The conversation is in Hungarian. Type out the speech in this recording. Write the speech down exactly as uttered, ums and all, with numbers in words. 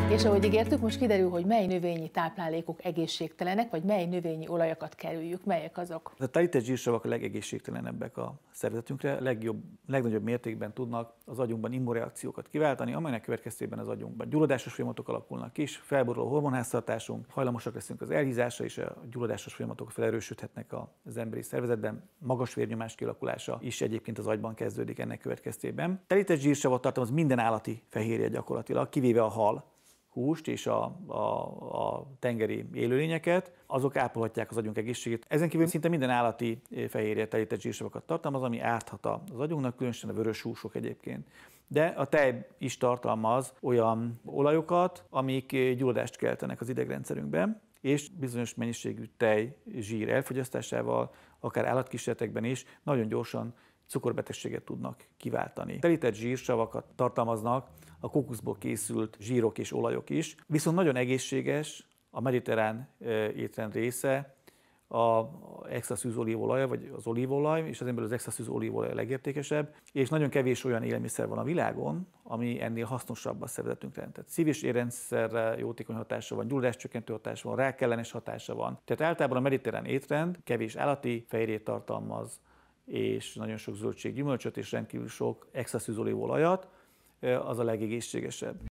És ahogy ígértük, most kiderül, hogy mely növényi táplálékok egészségtelenek, vagy mely növényi olajakat kerüljük, melyek azok. A telített zsírsavak a legegészségtelenebbek a szervezetünkre, legjobb, legnagyobb mértékben tudnak az agyunkban immunreakciókat kiváltani, amelynek következtében az agyunkban gyulladásos folyamatok alakulnak ki, felborul a hormonháztartásunk, hajlamosak leszünk az elhízásra, és a gyulladásos folyamatok felerősödhetnek az emberi szervezetben, magas vérnyomás kialakulása is egyébként az agyban kezdődik ennek következtében. Telített zsírsavat tartalmaz minden állati fehérje gyakorlatilag, kivéve a hal húst és a, a, a tengeri élőlényeket, azok ápolhatják az agyunk egészségét. Ezen kívül szinte minden állati fehérje telített zsírsavakat tartalmaz, ami árthat az agyunknak, különösen a vörös húsok egyébként. De a tej is tartalmaz olyan olajokat, amik gyulladást keltenek az idegrendszerünkben, és bizonyos mennyiségű tej, zsír elfogyasztásával, akár állatkísérletekben is nagyon gyorsan cukorbetegséget tudnak kiváltani. Telített zsírsavakat tartalmaznak a kókuszból készült zsírok és olajok is, viszont nagyon egészséges a mediterrán étrend része az extra szűz olívolaj, vagy az olívolaj, és az emberül az extra szűz olívolaj a legértékesebb, és nagyon kevés olyan élelmiszer van a világon, ami ennél hasznosabb a szervezetünkre. Tehát szív- és érrendszerre jótékony hatása van, gyulladáscsökkentő hatása van, rákellenes hatása van. Tehát általában a mediterrán étrend kevés állati fehérjét tartalmaz, és nagyon sok zöldség, gyümölcsöt és rendkívül sok extra szűz olívolajat, az a legegészségesebb.